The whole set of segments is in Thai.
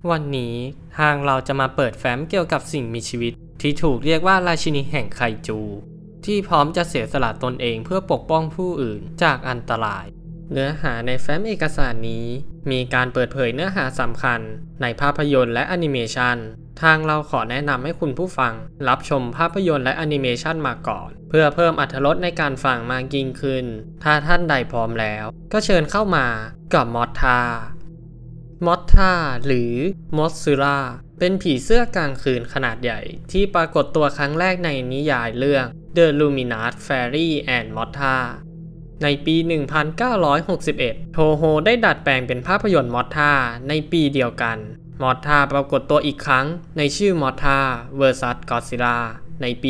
วันนี้ทางเราจะมาเปิดแฟ้มเกี่ยวกับสิ่งมีชีวิตที่ถูกเรียกว่าราชินีแห่งไคจูที่พร้อมจะเสียสละตนเองเพื่อปกป้องผู้อื่นจากอันตรายเนื้อหาในแฟ้มเอกสารนี้มีการเปิดเผยเนื้อหาสำคัญในภาพยนตร์และแอนิเมชันทางเราขอแนะนำให้คุณผู้ฟังรับชมภาพยนตร์และแอนิเมชันมาก่อนเพื่อเพิ่มอรรถรสในการฟังมากยิ่งขึ้นถ้าท่านใดพร้อมแล้วก็เชิญเข้ามากับมอทธาหรือมอสซูราเป็นผีเสื้อกลางคืนขนาดใหญ่ที่ปรากฏตัวครั้งแรกในนิยายเรื่อง The Luminous Fairy and Motta ในปี 1961 โทโฮได้ดัดแปลงเป็นภาพยนตร์มอทธาในปีเดียวกันมอทธาปรากฏตัวอีกครั้งในชื่อมอทธา vs Godzilla ในปี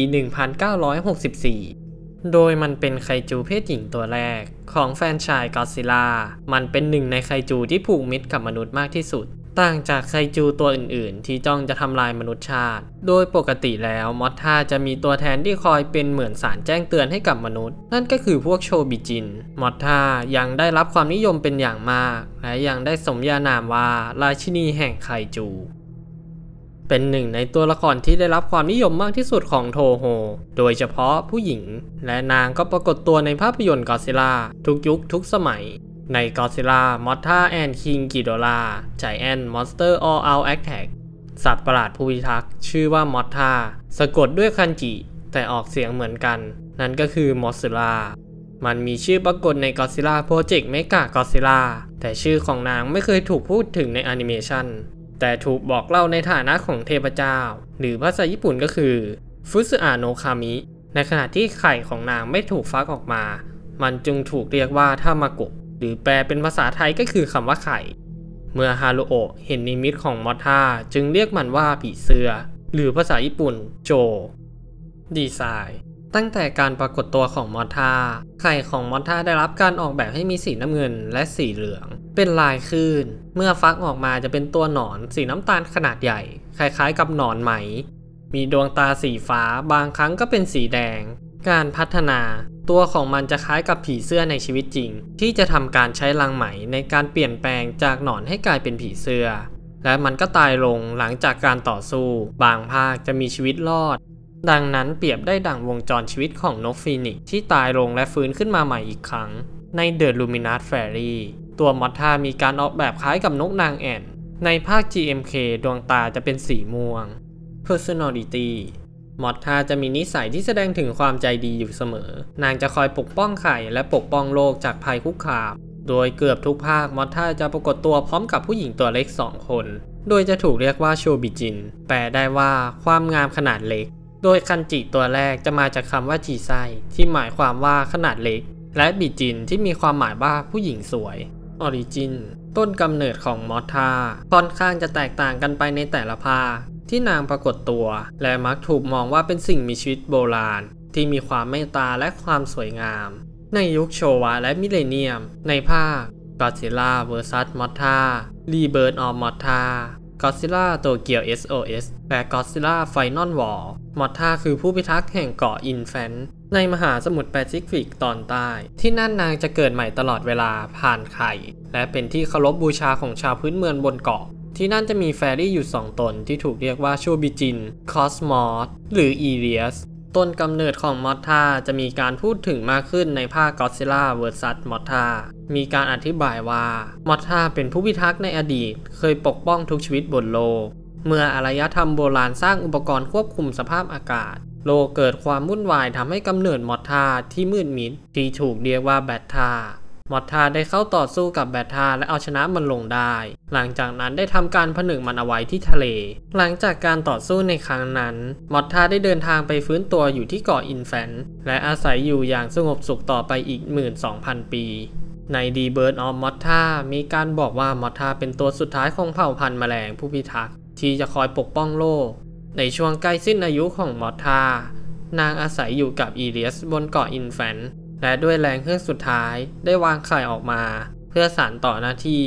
1964 โดยมันเป็นไคจูเพศหญิงตัวแรกของแฟรนไชส์ก็อดซิลล่ามันเป็นหนึ่งในไคจูที่ผูกมิตรกับมนุษย์มากที่สุดต่างจากไคจูตัวอื่นๆที่จ้องจะทำลายมนุษยชาติโดยปกติแล้วมอทธาจะมีตัวแทนที่คอยเป็นเหมือนสารแจ้งเตือนให้กับมนุษย์นั่นก็คือพวกโชบิจินมอทธายังได้รับความนิยมเป็นอย่างมากและยังได้สมญานามว่าราชินีแห่งไคจูเป็นหนึ่งในตัวละครที่ได้รับความนิยมมากที่สุดของโทโฮโดยเฉพาะผู้หญิงและนางก็ปรากฏตัวในภาพยนตร์ก็อดซิลล่าทุกยุคทุกสมัยในก็อดซิลล่ามอทธาแอนด์คิงกิโดราไจแอนท์มอนสเตอร์ออลเอาท์แอคแท็กสัตว์ประหลาดผู้พิทักษ์ชื่อว่ามอทธาสะกดด้วยคันจิแต่ออกเสียงเหมือนกันนั่นก็คือมอสซูรามันมีชื่อปรากฏในก็อดซิลล่าโปรเจกต์เมกะก็อดซิลล่าแต่ชื่อของนางไม่เคยถูกพูดถึงในแอนิเมชันแต่ถูกบอกเล่าในฐานะของเทพเจ้าหรือภาษาญี่ปุ่นก็คือฟุสึอะโนะคามิในขณะที่ไข่ของนางไม่ถูกฟักออกมามันจึงถูกเรียกว่าทามาโกะหรือแปลเป็นภาษาไทยก็คือคำว่าไข่เมื่อฮารุโอะเห็นนิมิตของมอทธาจึงเรียกมันว่าผีเสื้อหรือภาษาญี่ปุ่นโจดีไซน์ตั้งแต่การปรากฏตัวของมอทธาไข่ของมอทธาได้รับการออกแบบให้มีสีน้ำเงินและสีเหลืองเป็นลายคลื่นเมื่อฟักออกมาจะเป็นตัวหนอนสีน้ำตาลขนาดใหญ่คล้ายๆกับหนอนไหมมีดวงตาสีฟ้าบางครั้งก็เป็นสีแดงการพัฒนาตัวของมันจะคล้ายกับผีเสื้อในชีวิตจริงที่จะทำการใช้รังไหมในการเปลี่ยนแปลงจากหนอนให้กลายเป็นผีเสื้อและมันก็ตายลงหลังจากการต่อสู้บางภาคจะมีชีวิตรอดดังนั้นเปรียบได้ดั่งวงจรชีวิตของนกฟีนิกซ์ที่ตายลงและฟื้นขึ้นมาใหม่อีกครั้งใน The Luminous Fairy ตัวมอทธามีการออกแบบคล้ายกับนกนางแอ่นในภาค GMK ดวงตาจะเป็นสีม่วง Personality มอทธาจะมีนิสัยที่แสดงถึงความใจดีอยู่เสมอนางจะคอยปกป้องไข่และปกป้องโลกจากภัยคุกคามโดยเกือบทุกภาคมอทธาจะปรากฏตัวพร้อมกับผู้หญิงตัวเล็ก2คนโดยจะถูกเรียกว่าโชบิจินแปลได้ว่าความงามขนาดเล็กโดยคันจิตัวแรกจะมาจากคำว่าจีไซที่หมายความว่าขนาดเล็กและบิจินที่มีความหมายว่าผู้หญิงสวยออริจินต้นกำเนิดของมอทธาค่อนข้างจะแตกต่างกันไปในแต่ละภาคที่นางปรากฏตัวและมักถูกมองว่าเป็นสิ่งมีชีวิตโบราณที่มีความเมตตาและความสวยงามในยุคโชวะและมิเลเนียมในภาค Godzilla vs Mothra Rebirth of Mothra Godzilla Tokyo SOS และ Godzilla Final War มอทธาคือผู้พิทักษ์แห่งเกาะอินแฟนต์ในมหาสมุทรแปซิฟิกตอนใต้ที่นั่นนางจะเกิดใหม่ตลอดเวลาผ่านไข่และเป็นที่เคารพบูชาของชาวพื้นเมืองบนเกาะที่นั่นจะมีแฟรี่อยู่2ตนที่ถูกเรียกว่าโชบิจินคอสมอสหรืออีเรียสต้นกำเนิดของมอทธาจะมีการพูดถึงมากขึ้นในภาค Godzilla vs Mothra มีการอธิบายว่ามอทธาเป็นผู้พิทักษ์ในอดีตเคยปกป้องทุกชีวิตบนโลกเมื่ออารยธรรมโบราณสร้างอุปกรณ์ควบคุมสภาพอากาศโลกเกิดความวุ่นวายทำให้กำเนิดมอทธาที่มืดมิดที่ถูกเรียกว่าแบทธามอทธาได้เข้าต่อสู้กับแบทธาและเอาชนะมันลงได้หลังจากนั้นได้ทำการผนึกมันเอาไว้ที่ทะเลหลังจากการต่อสู้ในครั้งนั้นมอทธาได้เดินทางไปฟื้นตัวอยู่ที่เกาะอินแฟนต์และอาศัยอยู่อย่างสงบสุขต่อไปอีก 12,000 ปีใน Rebirth of Mothra มีการบอกว่ามอทธาเป็นตัวสุดท้ายของเผ่าพันธุ์แมลงผู้พิทักษ์ที่จะคอยปกป้องโลกในช่วงใกล้สิ้นอายุของมอทธานางอาศัยอยู่กับอีเรียสบนเกาะอินแฟนต์และด้วยแรงเฮือกสุดท้ายได้วางไข่ออกมาเพื่อสานต่อหน้าที่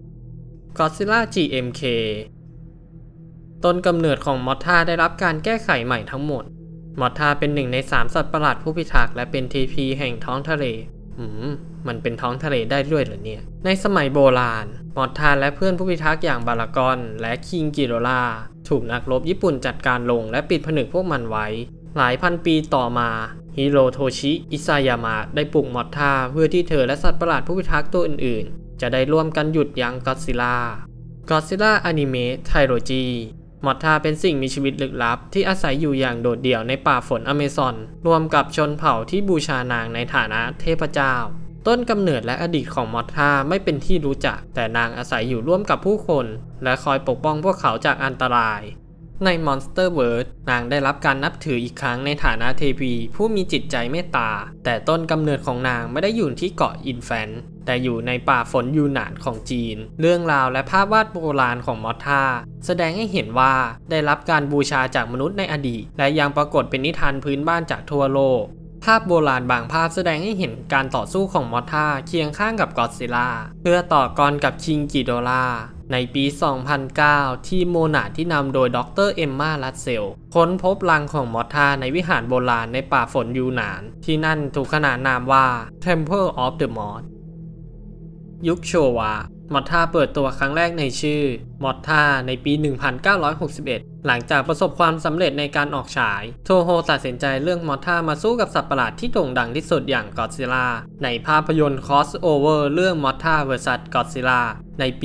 Godzilla GMK ต้นกำเนิดของมอทธาได้รับการแก้ไขใหม่ทั้งหมดมอทธาเป็นหนึ่งใน3สัตว์ประหลาดผู้พิทักษ์และเป็นเทพีแห่งท้องทะเลมันเป็นท้องทะเลได้ด้วยเหรอเนี่ยในสมัยโบราณมอทธาและเพื่อนผู้พิทักษ์อย่างบารากอนและคิงกิโดราถูกนักรบญี่ปุ่นจัดการลงและปิดผนึกพวกมันไว้หลายพันปีต่อมาฮิโรโทชิอิซายามะได้ปลุกมอทธาเพื่อที่เธอและสัตว์ประหลาดผู้พิทักษ์ตัวอื่นๆจะได้ร่วมกันหยุดยั้งก็อดซิลล่าอนิเมะไทโรจีมอทธาเป็นสิ่งมีชีวิตลึกลับที่อาศัยอยู่อย่างโดดเดี่ยวในป่าฝนอเมซอนรวมกับชนเผ่าที่บูชานางในฐานะเทพเจ้าต้นกำเนิดและอดีตของมอทธาไม่เป็นที่รู้จักแต่นางอาศัยอยู่ร่วมกับผู้คนและคอยปกป้องพวกเขาจากอันตรายใน Monsterverse นางได้รับการนับถืออีกครั้งในฐานะเทพีผู้มีจิตใจเมตตาแต่ต้นกำเนิดของนางไม่ได้อยู่ที่เกาะอินแฟนแต่อยู่ในป่าฝนยูนนานของจีนเรื่องราวและภาพวาดโบราณของมอทธาแสดงให้เห็นว่าได้รับการบูชาจากมนุษย์ในอดีตและยังปรากฏเป็นนิทานพื้นบ้านจากทั่วโลกภาพโบราณบางภาพแสดงให้เห็นการต่อสู้ของมอทธาเคียงข้างกับก็อดซิลล่าเพื่อต่อกรกับคิงกิโดราในปี 2009 ที่โมนาที่นำโดยดร.เอมมาลัสเซลค้นพบรังของมอทธาในวิหารโบราณในป่าฝนยูนนานที่นั่นถูกขนานนามว่า Temple of the Moth ยุคโชวามอทธาเปิดตัวครั้งแรกในชื่อมอทธาในปี 1961 หลังจากประสบความสำเร็จในการออกฉายโทโฮตัดสินใจเลือกมอทธามาสู้กับสัตว์ประหลาดที่โด่งดังที่สุดอย่างก็อดซิลล่าในภาพยนตร์ Crossover เรื่องมอทธา vs ก็อดซิลล่าในปี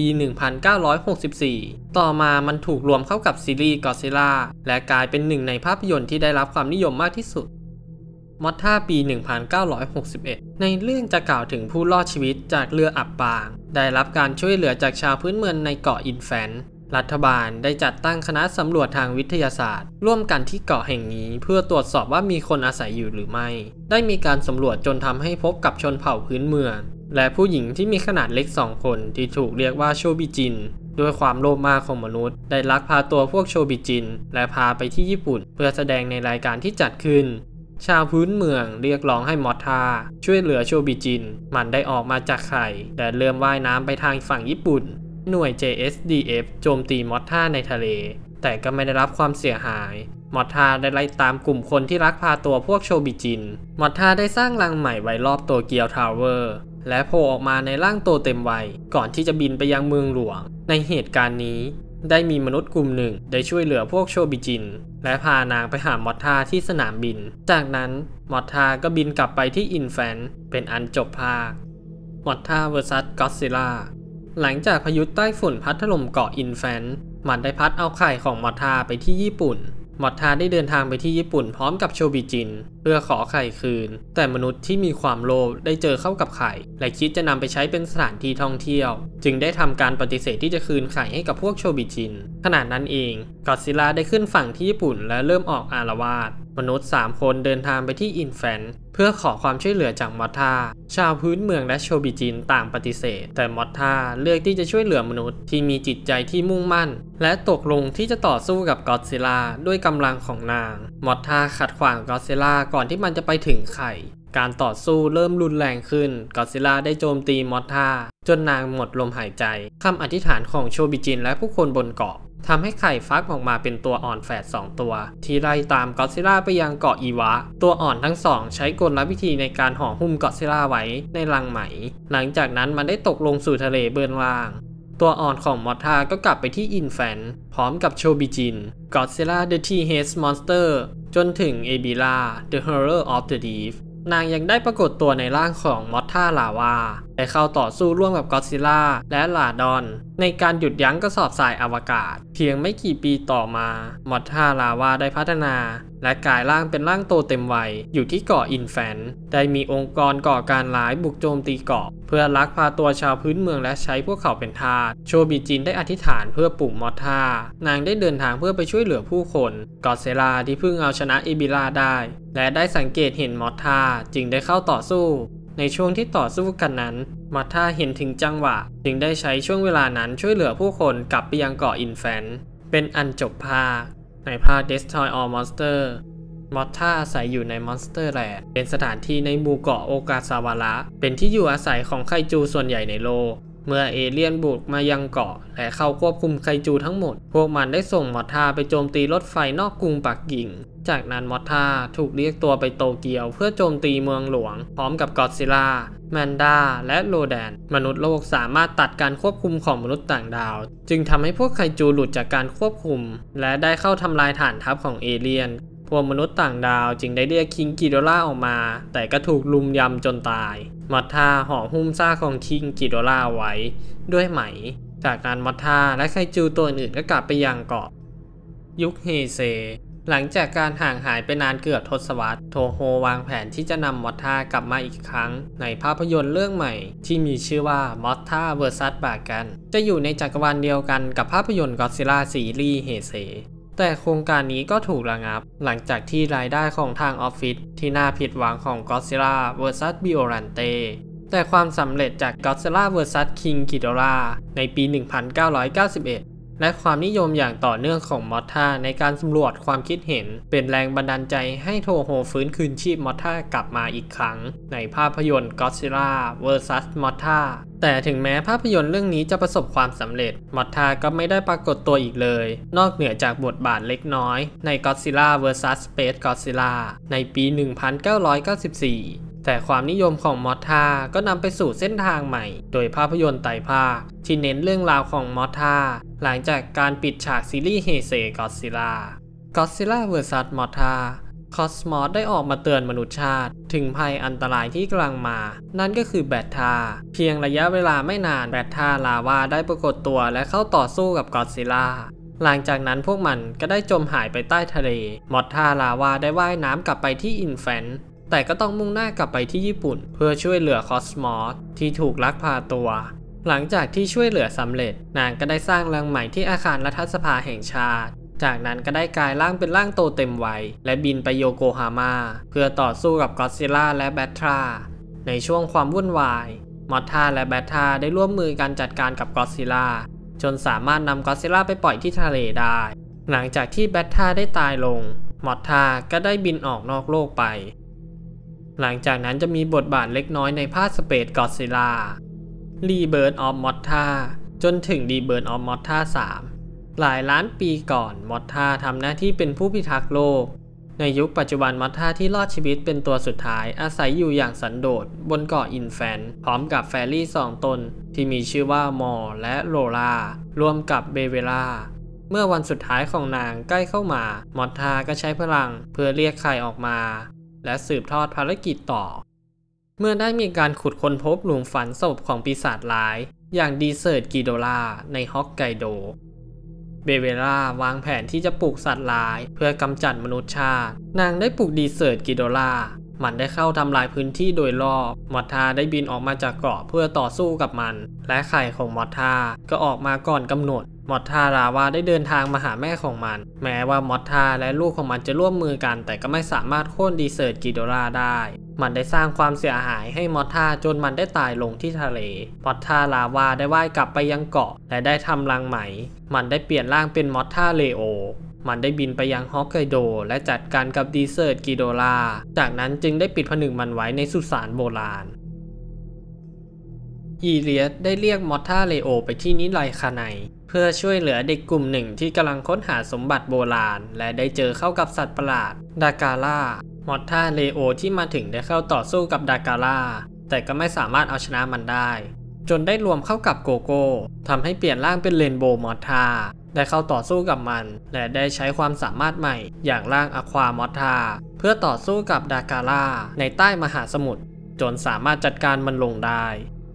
1964 ต่อมามันถูกรวมเข้ากับซีรีส์ก็อดซิลล่าและกลายเป็นหนึ่งในภาพยนตร์ที่ได้รับความนิยมมากที่สุดมอทธาปี 1961 ในเรื่องจะกล่าวถึงผู้รอดชีวิตจากเรืออับปางได้รับการช่วยเหลือจากชาวพื้นเมืองในเกาะอินแฟนรัฐบาลได้จัดตั้งคณะสำรวจทางวิทยาศาสตร์ร่วมกันที่เกาะแห่งนี้เพื่อตรวจสอบว่ามีคนอาศัยอยู่หรือไม่ได้มีการสำรวจจนทำให้พบกับชนเผ่าพื้นเมืองและผู้หญิงที่มีขนาดเล็ก2 คนที่ถูกเรียกว่าโชบิจินด้วยความโลภมากของมนุษย์ได้ลักพาตัวพวกโชบิจินและพาไปที่ญี่ปุ่นเพื่อแสดงในรายการที่จัดขึ้นชาวพื้นเมืองเรียกร้องให้มอทธาช่วยเหลือโชบิจินมันได้ออกมาจากไข่และเริ่มว่ายน้ำไปทางฝั่งญี่ปุ่นหน่วย JSDF โจมตีมอทธาในทะเลแต่ก็ไม่ได้รับความเสียหายมอทธาได้ไล่ตามกลุ่มคนที่ลักพาตัวพวกโชบิจินมอทธาได้สร้างรังใหม่ไว้รอบโตเกียวทาวเวอร์และโผล่ออกมาในร่างโตเต็มวัยก่อนที่จะบินไปยังเมืองหลวงในเหตุการณ์นี้ได้มีมนุษย์กลุ่มหนึ่งได้ช่วยเหลือพวกโชบิจินและพานางไปหามอทธาที่สนามบินจากนั้นมอทธาก็บินกลับไปที่อินแฟนเป็นอันจบภาคมอทธา vs ก็อดซิลล่าหลังจากพายุใต้ฝุ่นพัดถล่มเกาะอินแฟนมันได้พัดเอาไข่ของมอทธาไปที่ญี่ปุ่นมอทธาได้เดินทางไปที่ญี่ปุ่นพร้อมกับโชบิจินเพื่อขอไข่คืนแต่มนุษย์ที่มีความโลภได้เจอเข้ากับไข่และคิดจะนำไปใช้เป็นสถานที่ท่องเที่ยวจึงได้ทำการปฏิเสธที่จะคืนไข่ให้กับพวกโชบิจินขณะนั้นเองก็อดซิลล่าได้ขึ้นฝั่งที่ญี่ปุ่นและเริ่มออกอาละวาดมนุษย์3 คนเดินทางไปที่อินแฟนเพื่อขอความช่วยเหลือจากมอทธาชาวพื้นเมืองและโชบิจินต่างปฏิเสธแต่มอทธาเลือกที่จะช่วยเหลือมนุษย์ที่มีจิตใจที่มุ่งมั่นและตกลงที่จะต่อสู้กับก็อดซิลล่าด้วยกำลังของนางมอทธาขัดขวางก็อดซิลล่าก่อนที่มันจะไปถึงไข่การต่อสู้เริ่มรุนแรงขึ้นก็อดซิลล่าได้โจมตีมอทธาจนนางหมดลมหายใจคำอธิษฐานของโชบิจินและผู้คนบนเกาะทำให้ไข่ฟักออกมาเป็นตัวอ่อนแฝด2 ตัวที่ไล่ตามก็อดซิลล่าไปยังเกาะอีวะตัวอ่อนทั้ง2ใช้กลวิธีในการห่อหุ้มก็อดซิลล่าไว้ในรังไหมหลังจากนั้นมันได้ตกลงสู่ทะเลเบื้องล่างตัวอ่อนของมอทธาก็กลับไปที่อินแฟนพร้อมกับโชบิจินก็อดซิลล่า The T-Head Monster จนถึงเอบิล่า The Horror of the Deep นางยังได้ปรากฏตัวในร่างของมอทธาลาวาได้เข้าต่อสู้ร่วมกับก็อดซิลล่าและลาดอนในการหยุดยั้งกระสอบทรายอวกาศเพียงไม่กี่ปีต่อมามอทธาลาวาได้พัฒนาและกลายร่างเป็นร่างโตเต็มวัยอยู่ที่เกาะอินแฟนได้มีองค์กรก่อการร้ายบุกโจมตีเกาะเพื่อลักพาตัวชาวพื้นเมืองและใช้พวกเขาเป็นทาสโชบิจินได้อธิษฐานเพื่อปลุกมอทธานางได้เดินทางเพื่อไปช่วยเหลือผู้คนก็อดซิลล่าที่เพิ่งเอาชนะเอบิล่าได้และได้สังเกตเห็นมอทธาจึงได้เข้าต่อสู้ในช่วงที่ต่อสู้กันนั้นมอทธาเห็นถึงจังหวะจึงได้ใช้ช่วงเวลานั้นช่วยเหลือผู้คนกลับไปยังเกาะอินแฟนเป็นอันจบภาคในภาค Destroy All Monster มอทธาอาศัยอยู่ใน Monsterland เป็นสถานที่ในหมู่เกาะโอกาซาวาระเป็นที่อยู่อาศัยของไคจูส่วนใหญ่ในโลกเมื่อเอเลี่ยนบุกมายังเกาะและเข้าควบคุมไคจูทั้งหมดพวกมันได้ส่งมอทธาไปโจมตีรถไฟนอกกรุงปักกิ่งจากนั้นมอทธาถูกเรียกตัวไปโตเกียวเพื่อโจมตีเมืองหลวงพร้อมกับก็อดซิลล่าแมนดาและโรแดนมนุษย์โลกสามารถตัดการควบคุมของมนุษย์ต่างดาวจึงทำให้พวกไคจูหลุดจากการควบคุมและได้เข้าทำลายฐานทัพของเอเลี่ยนพวกมนุษย์ต่างดาวจึงได้เรียกคิงกิโดล่าออกมาแต่ก็ถูกลุมยำจนตายมอทธาห่อหุ้มซากของคิงกิโดล่าไว้ด้วยไหมจากนั้นมอทธาและไคจูตัวอื่นก็กลับไปยังเกาะยุคเฮเซหลังจากการห่างหายไปนานเกือบทศวรรษโทโฮวางแผนที่จะนำมอทธากลับมาอีกครั้งในภาพยนตร์เรื่องใหม่ที่มีชื่อว่ามอทธา vs บากันจะอยู่ในจักรวาลเดียวกันกับภาพยนตร์ก็อดซิลล่าซีรีส์เฮเซแต่โครงการนี้ก็ถูกระงับหลังจากที่รายได้ของทางออฟฟิศที่น่าผิดหวังของก็อดซิลล่า vs บิโอรันเตแต่ความสำเร็จจากก็อดซิลล่า vs คิงกิโดล่าในปี 1991และความนิยมอย่างต่อเนื่องของมอทธาในการสำรวจความคิดเห็นเป็นแรงบันดาลใจให้โทโฮฟื้นคืนชีพมอทธากลับมาอีกครั้งในภาพยนตร์ก็อดซิลล่า vs มอทธาแต่ถึงแม้ภาพยนตร์เรื่องนี้จะประสบความสำเร็จมอทธาก็ไม่ได้ปรากฏตัวอีกเลยนอกเหนือจากบทบาทเล็กน้อยในก็อดซิลล่า vs Space Godzilla ในปี 1994แต่ความนิยมของมอทธาก็นำไปสู่เส้นทางใหม่โดยภาพยนตร์ไตรภาคที่เน้นเรื่องราวของมอทธาหลังจากการปิดฉากซีรีส์เฮเซก็อดซิลล่า vs มอทธาคอสมอสได้ออกมาเตือนมนุษยชาติถึงภัยอันตรายที่กำลังมานั่นก็คือแบทธาเพียงระยะเวลาไม่นานแบทธาลาวาได้ปรากฏตัวและเข้าต่อสู้กับก็อดซิลล่าหลังจากนั้นพวกมันก็ได้จมหายไปใต้ทะเลมอทธาลาวาได้ว่ายน้ำกลับไปที่อินแฟนแต่ก็ต้องมุ่งหน้ากลับไปที่ญี่ปุ่นเพื่อช่วยเหลือคอสมอสที่ถูกลักพาตัวหลังจากที่ช่วยเหลือสำเร็จนางก็ได้สร้างรังใหม่ที่อาคารรัฐสภาแห่งชาติจากนั้นก็ได้กลายร่างเป็นร่างโตเต็มวัยและบินไปโยโกฮาม่าเพื่อต่อสู้กับก็อดซิลล่าและแบทธาในช่วงความวุ่นวายมอทธาและแบทธาได้ร่วมมือกันจัดการกับก็อดซิลล่าจนสามารถนำก็อดซิลล่าไปปล่อยที่ทะเลได้หลังจากที่แบทธาได้ตายลงมอทธาก็ได้บินออกนอกโลกไปหลังจากนั้นจะมีบทบาทเล็กน้อยในภาค Space Godzilla Rebirth of Mothra จนถึง Rebirth of Mothra 3 หลายล้านปีก่อนมอทธาทำหน้าที่เป็นผู้พิทักษ์โลกในยุคปัจจุบันมอทธาที่รอดชีวิตเป็นตัวสุดท้ายอาศัยอยู่อย่างสันโดษบนเกาะอินแฟนพร้อมกับแฟรี่2 ตนที่มีชื่อว่ามอร์และโลลารวมกับเบเวล่าเมื่อวันสุดท้ายของนางใกล้เข้ามามอทธาก็ใช้พลังเพื่อเรียกไข่ออกมาและสืบทอดภารกิจต่อเมื่อได้มีการขุดค้นพบหลุมฝังศพของปีศาจร้ายอย่างดีเซิร์ตกิโดล่าในฮอกไกโดเบเวล่าวางแผนที่จะปลุกสัตว์ร้ายเพื่อกำจัดมนุษยชาตินางได้ปลุกดีเซิร์ตกิโดล่ามันได้เข้าทำลายพื้นที่โดยรอบมอทธาได้บินออกมาจากเกาะเพื่อต่อสู้กับมันและไข่ของมอทธาก็ออกมาก่อนกำหนดมอทธาลาวาได้เดินทางมาหาแม่ของมันแม้ว่ามอทธาและลูกของมันจะร่วมมือกันแต่ก็ไม่สามารถโค่นดีเซิร์ตกิโดล่าได้มันได้สร้างความเสียหายให้มอทธาจนมันได้ตายลงที่ทะเลมอทธาลาวาได้ว่ายกลับไปยังเกาะและได้ทำรังใหม่มันได้เปลี่ยนร่างเป็นมอทธาเลโอมันได้บินไปยังฮอกไกโดและจัดการกับดีเซิร์ตกิโดล่าจากนั้นจึงได้ปิดผนึกมันไว้ในสุสานโบราณอีเลียสได้เรียกมอทธาเลโอไปที่นิไลคาไนเพื่อช่วยเหลือเด็กกลุ่มหนึ่งที่กำลังค้นหาสมบัติโบราณและได้เจอเข้ากับสัตว์ประหลาดดากาล่ามอทธาเลโอที่มาถึงได้เข้าต่อสู้กับดากาล่าแต่ก็ไม่สามารถเอาชนะมันได้จนได้รวมเข้ากับโกโก้ทำให้เปลี่ยนร่างเป็นเรนโบว์มอทธาได้เข้าต่อสู้กับมันและได้ใช้ความสามารถใหม่อย่างร่างอความอทธาเพื่อต่อสู้กับดากาล่าในใต้มหาสมุทรจนสามารถจัดการมันลงได้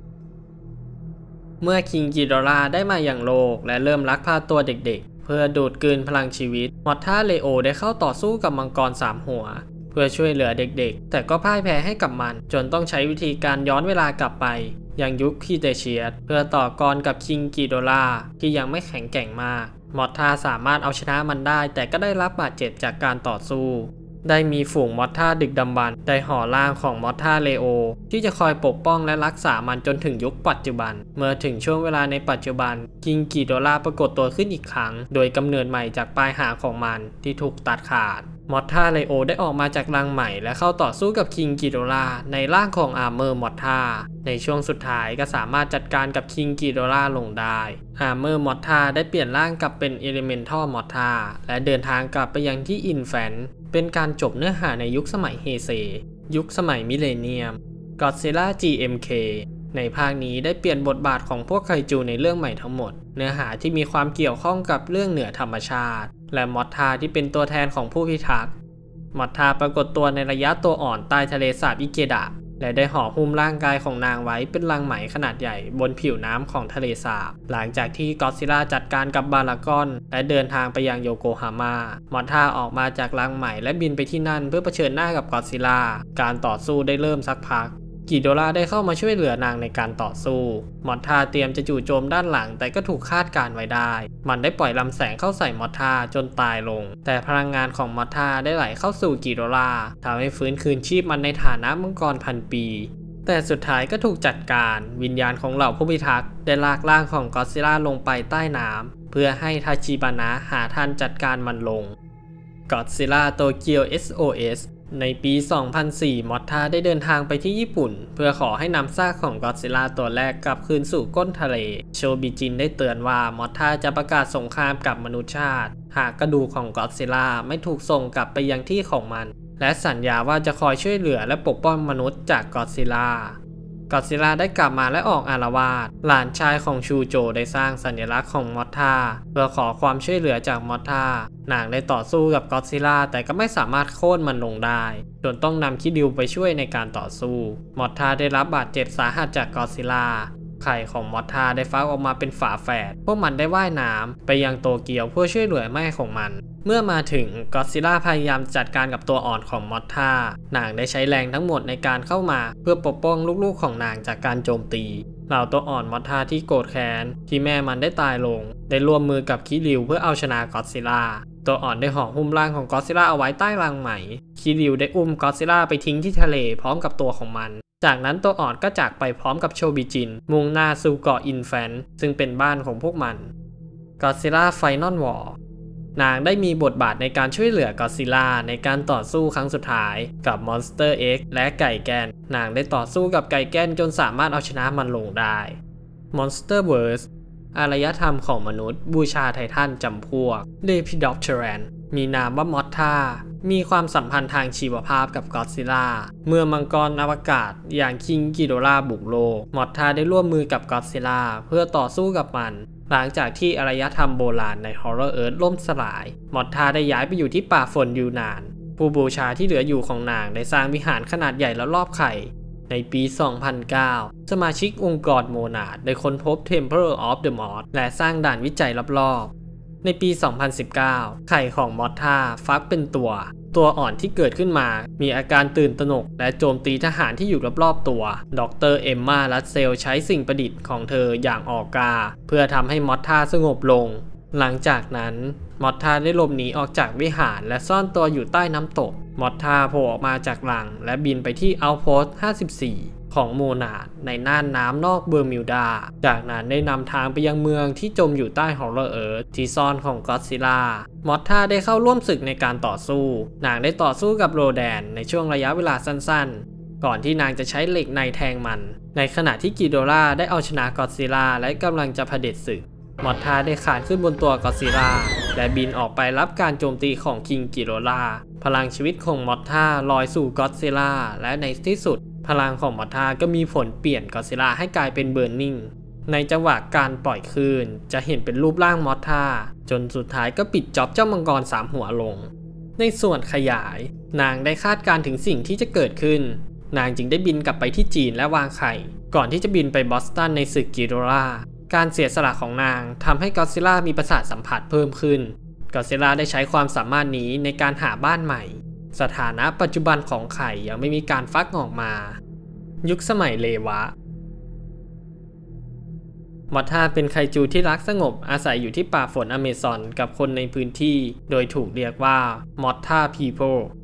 เมื่อคิงกิโดล่าได้มาอย่างโลกและเริ่มลักพาตัวเด็กๆเพื่อดูดกลืนพลังชีวิตมอทธาเลโอได้เข้าต่อสู้กับมังกร3 หัวเพื่อช่วยเหลือเด็กๆแต่ก็พ่ายแพ้ให้กับมันจนต้องใช้วิธีการย้อนเวลากลับไปยังยุคคีเตเชียสเพื่อต่อกรกับคิงกิโดล่าที่ยังไม่แข็งแกร่งมากมอทธาสามารถเอาชนะมันได้แต่ก็ได้รับบาดเจ็บจากการต่อสู้ได้มีฝูงมอทธาดึกดำบรรพ์ได้ห่อร่างของมอทธาเลโอที่จะคอยปกป้องและรักษามันจนถึงยุคปัจจุบันเมื่อถึงช่วงเวลาในปัจจุบันคิงกิโดล่าปรากฏตัวขึ้นอีกครั้งโดยกำเนิดใหม่จากปลายหางของมันที่ถูกตัดขาดมอทธาไลโอได้ออกมาจากรังใหม่และเข้าต่อสู้กับคิงกิโดราในร่างของอาร์เมอร์มอทธาในช่วงสุดท้ายก็สามารถจัดการกับคิงกิโดราลงได้อาร์เมอร์มอทธาได้เปลี่ยนร่างกลับเป็นเอลิเมนทัลมอทธาและเดินทางกลับไปยังที่อินแฟนต์เป็นการจบเนื้อหาในยุคสมัยเฮเซยุคสมัยมิเลเนียมGodzilla GMK ในภาคนี้ได้เปลี่ยนบทบาทของพวกไคจูในเรื่องใหม่ทั้งหมดเนื้อหาที่มีความเกี่ยวข้องกับเรื่องเหนือธรรมชาติและมอทธาที่เป็นตัวแทนของผู้พิทักษ์มอทธาปรากฏตัวในระยะตัวอ่อนใต้ทะเลสาบอิเกดะและได้ห่อหุ้มร่างกายของนางไว้เป็นรังไหมขนาดใหญ่บนผิวน้ำของทะเลสาบหลังจากที่ก็อดซิลล่าจัดการกับบารากอนและเดินทางไปยังโยโกฮาม่ามอทธาออกมาจากรังไหมและบินไปที่นั่นเพื่อเผชิญหน้ากับก็อดซิลล่าการต่อสู้ได้เริ่มสักพักกิโดราได้เข้ามาช่วยเหลือนางในการต่อสู้มอทธาเตรียมจะจู่โจมด้านหลังแต่ก็ถูกคาดการไว้ได้มันได้ปล่อยลำแสงเข้าใส่มอทธาจนตายลงแต่พลังงานของมอทธาได้ไหลเข้าสู่กิโดราทำให้ฟื้นคืนชีพมันในฐานะมังกรพันปีแต่สุดท้ายก็ถูกจัดการวิญญาณของเหล่าผู้พิทักษ์ได้ลากร่างของก็อดซิลล่าลงไปใต้น้ำเพื่อให้ทาชิบานะหาทางจัดการมันลงก็อดซิลล่าโตเกียว SOSในปี 2004 มอทธาได้เดินทางไปที่ญี่ปุ่นเพื่อขอให้นำซากของก็อดซิลล่าตัวแรกกลับคืนสู่ก้นทะเลโชบิจินได้เตือนว่ามอทธาจะประกาศสงครามกับมนุษยชาติหากกระดูกของก็อดซิลล่าไม่ถูกส่งกลับไปยังที่ของมันและสัญญาว่าจะคอยช่วยเหลือและปกป้องมนุษย์จากก็อดซิลล่าได้กลับมาและออกอาละวาดหลานชายของชูโจได้สร้างสัญลักษณ์ของมอทธาเพื่อขอความช่วยเหลือจากมอทธานางได้ต่อสู้กับก็อดซิลล่าแต่ก็ไม่สามารถโค่นมันลงได้จนต้องนำคิดิวไปช่วยในการต่อสู้มอทธาได้รับบาดเจ็บสาหัสจากก็อดซิลล่าไข่ของมอทธาได้ฟักออกมาเป็นฝาแฝดพวกมันได้ว่ายน้ำไปยังโตเกียวเพื่อช่วยเหลือแม่ของมันเมื่อมาถึงก็อดซิลล่าพยายามจัดการกับตัวอ่อนของมอทธานางได้ใช้แรงทั้งหมดในการเข้ามาเพื่อปกป้องลูกๆของนางจากการโจมตีเหล่าตัวอ่อนมอทธาที่โกรธแค้นที่แม่มันได้ตายลงได้ร่วมมือกับคิริวเพื่อเอาชนะก็อดซิลล่าตัวอ่อนได้ห่อหุ้มร่างของก็อดซิลล่าเอาไว้ใต้รังไหมคิริวได้อุ้มก็อดซิลล่าไปทิ้งที่ทะเลพร้อมกับตัวของมันจากนั้นตัวอ่อนก็จากไปพร้อมกับโชบิจินมุ่งหน้าสู่เกาะอินแฟนต์ซึ่งเป็นบ้านของพวกมันก็อดซิลล่าไฟนอลวอร์นางได้มีบทบาทในการช่วยเหลือก็อดซิลล่าในการต่อสู้ครั้งสุดท้ายกับมอนสเตอร์เอ็กซ์และไก่แกนนางได้ต่อสู้กับไก่แกนจนสามารถเอาชนะมันลงได้มอนสเตอร์เวิร์สอารยธรรมของมนุษย์บูชาไททันจำพวกเลพิดอปเทรนมีนามว่ามอทธามีความสัมพันธ์ทางชีวภาพกับก็อดซิลล่าเมื่อมังกรอวกาศอย่างคิงกิโดราบุกโลกมอทธาได้ร่วมมือกับก็อดซิลล่าเพื่อต่อสู้กับมันหลังจากที่อารยธรรมโบราณในฮอร์เรอร์เอิร์ธล่มสลายมอทธาได้ย้ายไปอยู่ที่ป่าฝนยูนานผู้บูชาที่เหลืออยู่ของนางได้สร้างวิหารขนาดใหญ่แล้วรอบไข่ในปี 2009 สมาชิกองค์กรโมนาร์ดได้ค้นพบ Temple of the Moth และสร้างด่านวิจัยรอบๆในปี 2019 ไข่ของมอทธาฟักเป็นตัวอ่อนที่เกิดขึ้นมามีอาการตื่นตระหนกและโจมตีทหารที่อยู่รอบๆตัวดร.เอมมารัสเซลใช้สิ่งประดิษฐ์ของเธออย่างออกกาเพื่อทำให้มอทธาสงบลงหลังจากนั้นมอทธาได้หลบหนีออกจากวิหารและซ่อนตัวอยู่ใต้น้ำตกมอทธาโผล่ออกมาจากหลังและบินไปที่เอาท์โพสต์ 54 ของโมนาร์ดในน่านน้ำนอกเบอร์มิวดาจากนั้นได้นำทางไปยังเมืองที่จมอยู่ใต้ฮอร์เรอร์เอิร์ธที่ซ่อนของก็อดซิลล่ามอทธาได้เข้าร่วมศึกในการต่อสู้นางได้ต่อสู้กับโรแดนในช่วงระยะเวลาสั้นๆก่อนที่นางจะใช้เหล็กในแทงมันในขณะที่กิโดราได้เอาชนะก็อดซิลล่าและกำลังจะเผด็จศึกมอทธาได้ขานขึ้นบนตัวก็อดซิลล่าและบินออกไปรับการโจมตีของคิงกิโดราพลังชีวิตของมอทธาลอยสู่ก็อดซิลล่าและในที่สุดพลังของมอทธาก็มีผลเปลี่ยนก็อดซิลล่าให้กลายเป็นเบิร์นนิ่งในจังหวะการปล่อยคลื่นจะเห็นเป็นรูปร่างมอทธาจนสุดท้ายก็ปิดจ็อบเจ้ามังกร3หัวลงในส่วนขยายนางได้คาดการถึงสิ่งที่จะเกิดขึ้นนางจึงได้บินกลับไปที่จีนและวางไข่ก่อนที่จะบินไปบอสตันในศึกกิโดราการเสียสละของนางทำให้ก็อดซิลล่ามีประสาทสัมผัสเพิ่มขึ้นก็อดซิลล่าได้ใช้ความสามารถนี้ในการหาบ้านใหม่สถานะปัจจุบันของไข่ยังไม่มีการฟักออกมายุคสมัยเลวะมอทธาเป็นไคจูที่รักสงบอาศัยอยู่ที่ป่าฝนอเมซอนกับคนในพื้นที่โดยถูกเรียกว่ามอทธาพีโพ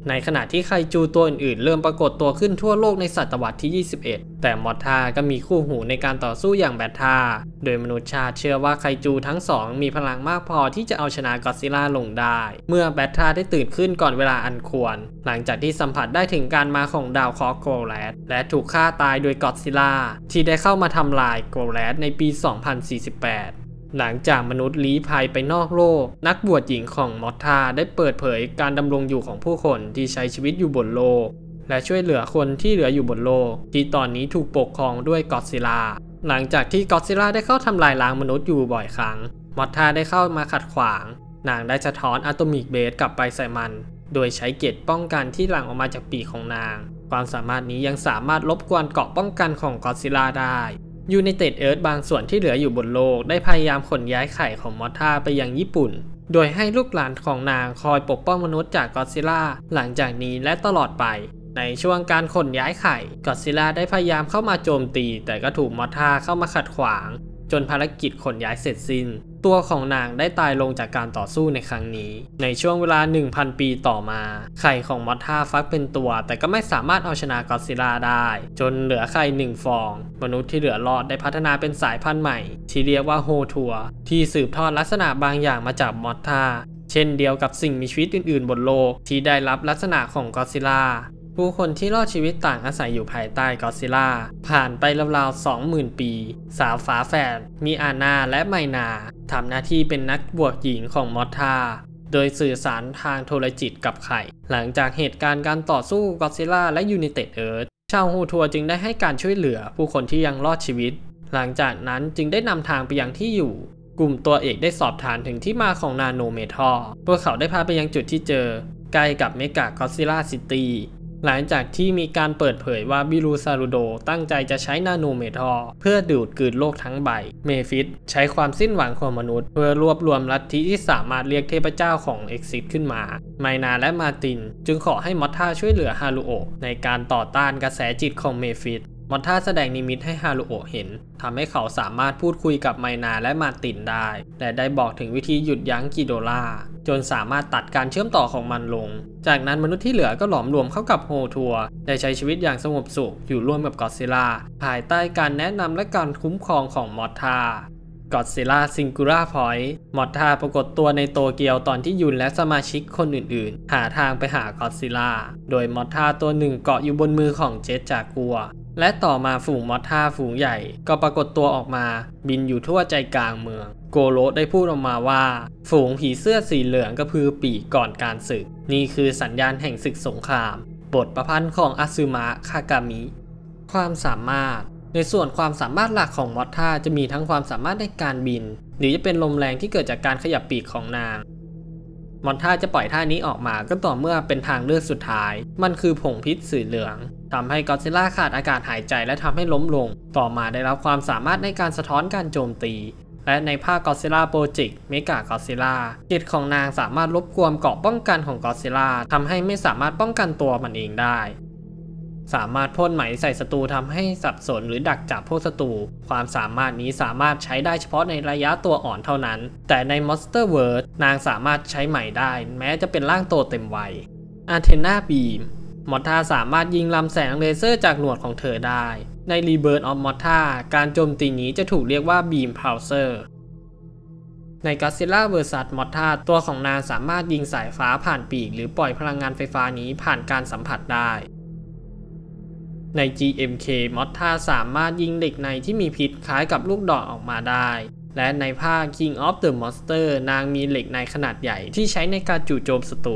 ในขณะที่ไคจูตัวอื่นๆเริ่มปรากฏตัวขึ้นทั่วโลกในศตวรรษที่ 21 แต่มอสธาก็มีคู่หูในการต่อสู้อย่างแบทธาโดยมนุษยชาติเชื่อว่าไคจูทั้งสองมีพลังมากพอที่จะเอาชนะก็อดซิลล่าลงได้เมื่อแบทธาได้ตื่นขึ้นก่อนเวลาอันควรหลังจากที่สัมผัสได้ถึงการมาของดาวเคราะห์โกลแลดและถูกฆ่าตายโดยก็อดซิลล่าที่ได้เข้ามาทำลายโกลแลดในปี 2048 หลังจากมนุษย์ลี้ภัยไปนอกโลกนักบวชหญิงของมอสธาได้เปิดเผยการดำรงอยู่ของผู้คนที่ใช้ชีวิตอยู่บนโลกและช่วยเหลือคนที่เหลืออยู่บนโลกที่ตอนนี้ถูกปกครองด้วยก็อดซิลล่าหลังจากที่ก็อดซิลล่าได้เข้าทำลายล้างมนุษย์อยู่บ่อยครั้งมอสธาได้เข้ามาขัดขวางนางได้สะท้อนอะโตมิกเบสกลับไปใส่มันโดยใช้เกราะป้องกันที่หลั่งออกมาจากปีกของนางความสามารถนี้ยังสามารถรบกวนเกราะป้องกันของก็อดซิลล่าได้ยูไนเต็ดเอิร์ธบางส่วนที่เหลืออยู่บนโลกได้พยายามขนย้ายไข่ของมอสธาไปยังญี่ปุ่นโดยให้ลูกหลานของนางคอยปกป้องมนุษย์จากก็อดซิลล่าหลังจากนี้และตลอดไปในช่วงการขนย้ายไข่ก็อดซิลล่าได้พยายามเข้ามาโจมตีแต่ก็ถูกมอสธาเข้ามาขัดขวางจนภารกิจขนย้ายเสร็จสิ้นตัวของนางได้ตายลงจากการต่อสู้ในครั้งนี้ในช่วงเวลา 1,000 ปีต่อมาไข่ของมอสธาฟักเป็นตัวแต่ก็ไม่สามารถเอาชนะก็อดซิลล่าได้จนเหลือไข่1ฟองมนุษย์ที่เหลือรอดได้พัฒนาเป็นสายพันธุ์ใหม่ที่เรียกว่าโฮทัวที่สืบทอดลักษณะบางอย่างมาจากมอสธาเช่นเดียวกับสิ่งมีชีวิตอื่นๆบนโลกที่ได้รับลักษณะของก็อดซิลล่าผู้คนที่รอดชีวิตต่างอาศัยอยู่ภายใต้ก็อดซิลล่าผ่านไปราวๆ 20,000 ปีสาวฝาแฝดมีอาน่าและไมนาทำหน้าที่เป็นนักบวชหญิงของมอสธาโดยสื่อสารทางโทรจิตกับไข่หลังจากเหตุการณ์การต่อสู้ก็อดซิลล่าและยูไนเต็ดเอิร์ธชาวฮูทัวจึงได้ให้การช่วยเหลือผู้คนที่ยังรอดชีวิตหลังจากนั้นจึงได้นำทางไปยังที่อยู่กลุ่มตัวเอกได้สอบถามถึงที่มาของนาโนเมทัลพวกเขาได้พาไปยังจุดที่เจอใกล้กับเมกะก็อดซิลล่าซิตี้หลังจากที่มีการเปิดเผยว่าบิรูซารุโดตั้งใจจะใช้นาโนเมทัลเพื่อดูดกลืนโลกทั้งใบเมฟิสใช้ความสิ้นหวังของมนุษย์เพื่อรวบรวมลัทธิที่สามารถเรียกเทพเจ้าของเอ็กซิสขึ้นมาไมนาและมาตินจึงขอให้มอสธาช่วยเหลือฮารุโอะในการต่อต้านกระแสจิตของเมฟิสมอสธาแสดงนิมิตให้ฮารุโอะเห็นทำให้เขาสามารถพูดคุยกับไมนาและมาตินได้และได้บอกถึงวิธีหยุดยั้งกิโดล่าจนสามารถตัดการเชื่อมต่อของมันลงจากนั้นมนุษย์ที่เหลือก็หลอมรวมเข้ากับโฮทัวได้ใช้ชีวิตอย่างสงบสุขอยู่ร่วมกับก็อดซิลล่าภายใต้การแนะนำและการคุ้มครองของมอสธาก็อดซิลล่าซิงคูล่าพอยต์มอสธาปรากฏตัวในโตเกียวตอนที่ยุนและสมาชิกคนอื่นๆหาทางไปหาก็อดซิลล่าโดยมอสธาตัวหนึ่งเกาะอยู่บนมือของเจสจากัวและต่อมาฝูงมอสธาฝูงใหญ่ก็ปรากฏตัวออกมาบินอยู่ทั่วใจกลางเมืองโกโรได้พูดออกมาว่าฝูงผีเสื้อสีเหลืองกระพือปีกก่อนการศึกนี่คือสัญญาณแห่งศึกสงครามบทประพันธ์ของอาซึมะคากามิความสามารถในส่วนความสามารถหลักของมอสธาจะมีทั้งความสามารถในการบินหรือจะเป็นลมแรงที่เกิดจากการขยับปีกของนางมอสธาจะปล่อยท่านี้ออกมาก็ต่อเมื่อเป็นทางเลือกสุดท้ายมันคือผงพิษสีเหลืองทำให้ก็อดซิลล่าขาดอากาศหายใจและทำให้ล้มลงต่อมาได้รับความสามารถในการสะท้อนการโจมตีและในภาคก็อดซิลล่าโปรเจกต์เมกะก็อดซิลล่าจิตของนางสามารถรบกวนเกราะป้องกันของก็อดซิลล่าทำให้ไม่สามารถป้องกันตัวมันเองได้สามารถพ่นไหมใส่ศัตรูทำให้สับสนหรือดักจับพวกศัตรูความสามารถนี้สามารถใช้ได้เฉพาะในระยะตัวอ่อนเท่านั้นแต่ใน Monster World นางสามารถใช้ไหมได้แม้จะเป็นร่างโตเต็มวัย Athena Beam มอสธาสามารถยิงลำแสงเลเซอร์จากหนวดของเธอได้ใน Rebirth of Motha การโจมตีนี้จะถูกเรียกว่า Beam Pulsar ใน Godzilla vs Mothra ตัวของนางสามารถยิงสายฟ้าผ่านปีกหรือปล่อยพลังงานไฟฟ้านี้ผ่านการสัมผัสได้ใน GMK มอสธาสามารถยิงเหล็กในที่มีพิษคล้ายกับลูกดอกออกมาได้และในภาค King of the Monster นางมีเหล็กในขนาดใหญ่ที่ใช้ในการจู่โจมศัตรู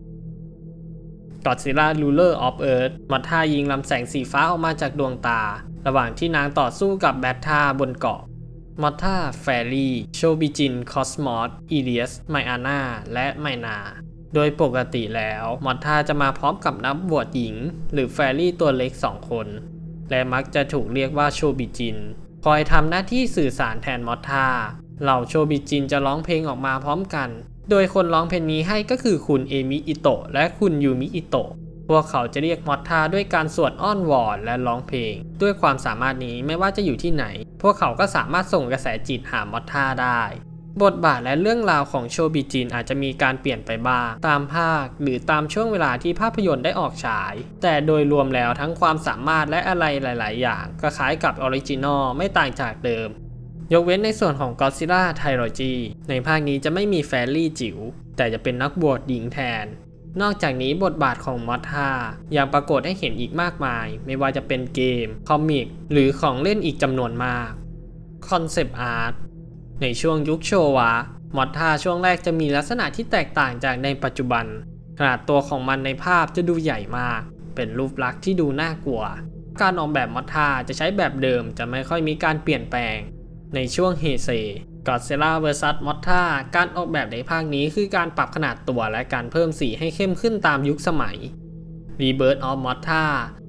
Godzilla Ruler of Earth มอสธายิงลำแสงสีฟ้าออกมาจากดวงตาระหว่างที่นางต่อสู้กับแบทธาบนเกาะมอสธาแฟรี่โชบิจินคอสมอสอีเลียสไมอาน่าและไมนาโดยปกติแล้วมอสธาจะมาพร้อมกับนักบวชหญิงหรือแฟรี่ตัวเล็ก2 คนและมักจะถูกเรียกว่าโชบิจินคอยทำหน้าที่สื่อสารแทนมอสธาเหล่าโชบิจินจะร้องเพลงออกมาพร้อมกันโดยคนร้องเพลงนี้ให้ก็คือคุณเอมิอิโตะและคุณยูมิอิโตะพวกเขาจะเรียกมอสธาด้วยการสวดอ้อนวอนและร้องเพลงด้วยความสามารถนี้ไม่ว่าจะอยู่ที่ไหนพวกเขาก็สามารถส่งกระแสจิตหามอสธาได้บทบาทและเรื่องราวของโชบิจินอาจจะมีการเปลี่ยนไปบ้างตามภาคหรือตามช่วงเวลาที่ภาพยนตร์ได้ออกฉายแต่โดยรวมแล้วทั้งความสามารถและอะไรหลายๆอย่างก็คล้ายกับออริจินอลไม่ต่างจากเดิมยกเว้นในส่วนของ Godzilla Trilogy ในภาคนี้จะไม่มีแฟรี่จิ๋วแต่จะเป็นนักบวชหญิงแทนนอกจากนี้บทบาทของมอสธายังปรากฏให้เห็นอีกมากมายไม่ว่าจะเป็นเกมคอมิกหรือของเล่นอีกจำนวนมากคอนเซปต์อาร์ตในช่วงยุคโชวะมอสธาช่วงแรกจะมีลักษณะที่แตกต่างจากในปัจจุบันขนาดตัวของมันในภาพจะดูใหญ่มากเป็นรูปลักษณ์ที่ดูน่ากลัวการออกแบบมอสธาจะใช้แบบเดิมจะไม่ค่อยมีการเปลี่ยนแปลงในช่วงเฮเซGodzilla vs Mothra การออกแบบในภาคนี้คือการปรับขนาดตัวและการเพิ่มสีให้เข้มขึ้นตามยุคสมัย Rebirth of Mothra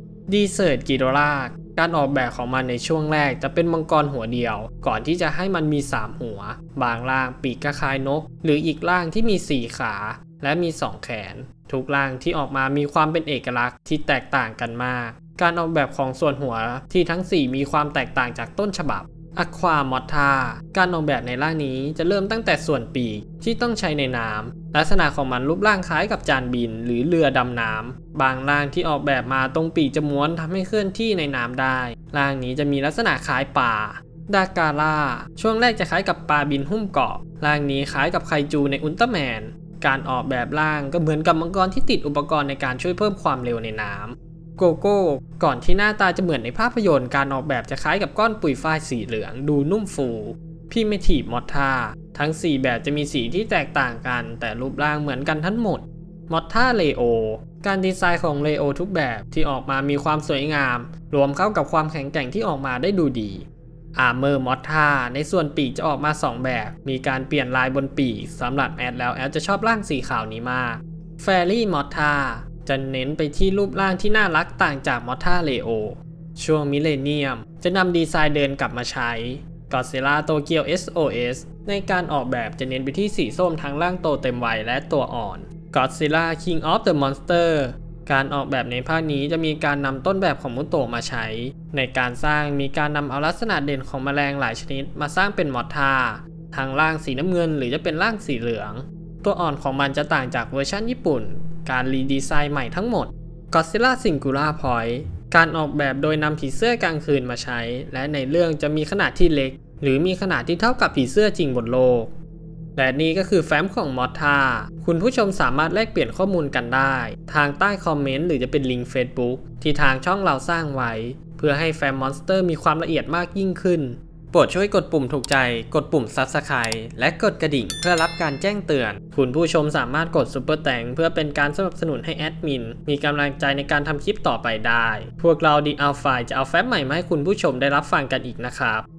Desert Ghidorah การออกแบบของมันในช่วงแรกจะเป็นมังกรหัวเดียวก่อนที่จะให้มันมี3หัวบางร่างปีกคล้ายนกหรืออีกร่างที่มี4ขาและมี2แขนทุกร่างที่ออกมามีความเป็นเอกลักษณ์ที่แตกต่างกันมากการออกแบบของส่วนหัวที่ทั้ง4มีความแตกต่างจากต้นฉบับAqua Mothra การออกแบบในร่างนี้จะเริ่มตั้งแต่ส่วนปีกที่ต้องใช้ในน้ำลักษณะของมันรูปร่างคล้ายกับจานบินหรือเรือดำน้ำบางร่างที่ออกแบบมาตรงปีกจะม้วนทำให้เคลื่อนที่ในน้ำได้ร่างนี้จะมีลักษณะคล้ายปลาดาการ่าช่วงแรกจะคล้ายกับปลาบินหุ้มเกาะร่างนี้คล้ายกับไคจูในอุลตร้าแมนการออกแบบร่างก็เหมือนกับมังกรที่ติดอุปกรณ์ในการช่วยเพิ่มความเร็วในน้ำโกโก้ก่อนที่หน้าตาจะเหมือนในภาพยนตร์การออกแบบจะคล้ายกับก้อนปุยฝ้ายสีเหลืองดูนุ่มฟูพิเมทีฟมอสธาทั้ง4แบบจะมีสีที่แตกต่างกันแต่รูปร่างเหมือนกันทั้งหมดมอสธาเลโอการดีไซน์ของเลโอทุกแบบที่ออกมามีความสวยงามรวมเข้ากับความแข็งแกร่งที่ออกมาได้ดูดีอาร์เมอร์มอสธาในส่วนปีกจะออกมา2แบบมีการเปลี่ยนลายบนปีกสำหรับแอดแล้วแอดจะชอบร่างสีขาวนี้มากแฟรี่มอสธาจะเน้นไปที่รูปร่างที่น่ารักต่างจากมอสธาเลโอช่วงมิเลเนียมจะนำดีไซน์เดินกลับมาใช้ Godzilla Tokyo SOS ในการออกแบบจะเน้นไปที่สีส้มทั้งร่างโตเต็มวัยและตัวอ่อน Godzilla King of the Monster การออกแบบในภาคนี้จะมีการนำต้นแบบของมุโตะมาใช้ในการสร้างมีการนำเอาลักษณะเด่นของแมลงหลายชนิดมาสร้างเป็นมอสธาทั้งร่างสีน้ำเงินหรือจะเป็นร่างสีเหลืองตัวอ่อนของมันจะต่างจากเวอร์ชันญี่ปุ่นการรีดีไซน์ใหม่ทั้งหมด Godzilla Singular Point การออกแบบโดยนำผีเสื้อกลางคืนมาใช้และในเรื่องจะมีขนาดที่เล็กหรือมีขนาดที่เท่ากับผีเสื้อจริงบนโลกและนี่ก็คือแฟ้มของมอสธาคุณผู้ชมสามารถแลกเปลี่ยนข้อมูลกันได้ทางใต้คอมเมนต์หรือจะเป็นลิงก์ Facebook ที่ทางช่องเราสร้างไว้เพื่อให้แฟ้มมอนสเตอร์มีความละเอียดมากยิ่งขึ้นโปรดช่วยกดปุ่มถูกใจกดปุ่ม Subscribe และกดกระดิ่งเพื่อรับการแจ้งเตือนคุณผู้ชมสามารถกดซุปเปอร์แตงเพื่อเป็นการสนับสนุนให้แอดมินมีกำลังใจในการทำคลิปต่อไปได้พวกเรา The Alpha จะเอาแฟ้มใหม่มาให้คุณผู้ชมได้รับฟังกันอีกนะครับ